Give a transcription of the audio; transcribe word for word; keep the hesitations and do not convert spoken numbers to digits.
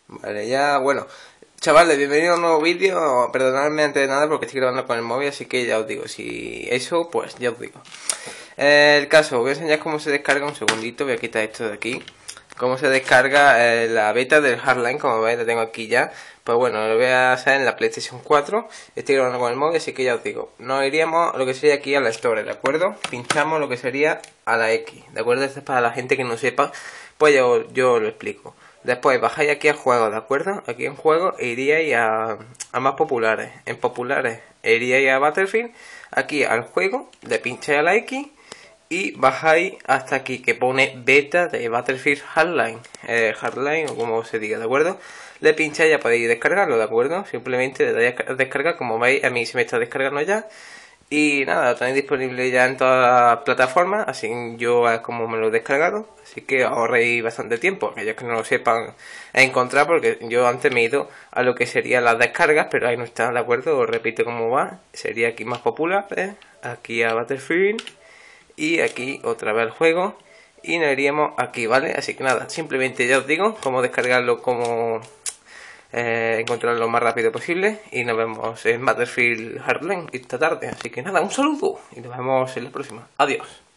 Vale, ya, bueno. Chavales, bienvenidos a un nuevo vídeo. Perdonadme antes de nada porque estoy grabando con el móvil, así que ya os digo, si eso, pues ya os digo. Eh, el caso, voy a enseñar cómo se descarga, un segundito, voy a quitar esto de aquí. Cómo se descarga eh, la beta del Hardline, como veis, la tengo aquí ya. Pues bueno, lo voy a hacer en la PlayStation cuatro. Estoy grabando con el móvil, así que ya os digo. Nos iríamos lo que sería aquí a la Store, ¿de acuerdo? Pinchamos lo que sería a la X, ¿de acuerdo? Esto es para la gente que no sepa, pues yo, yo lo explico. Después bajáis aquí a juegos, ¿de acuerdo? Aquí en juegos e iríais a, a más populares. En populares iríais a Battlefield. Aquí al juego, le pincháis a la X y bajáis hasta aquí que pone beta de Battlefield Hardline. Eh, Hardline o como se diga, ¿de acuerdo? Le pincháis y ya podéis descargarlo, ¿de acuerdo? Simplemente le dais a descargar, como veis a mí se me está descargando ya. Y nada, lo tenéis disponible ya en todas las plataformas, así yo es como me lo he descargado, así que ahorréis bastante tiempo, aquellos que no lo sepan encontrar, porque yo antes me he ido a lo que serían las descargas, pero ahí no está, ¿de acuerdo? Os repito cómo va, sería aquí más popular, ¿eh? Aquí a Battlefield, y aquí otra vez el juego, y nos iríamos aquí, ¿vale? Así que nada, simplemente ya os digo cómo descargarlo, cómo... Eh, encontrarlo lo más rápido posible y nos vemos en Battlefield Hardline esta tarde. Así que nada, un saludo y nos vemos en la próxima. Adiós.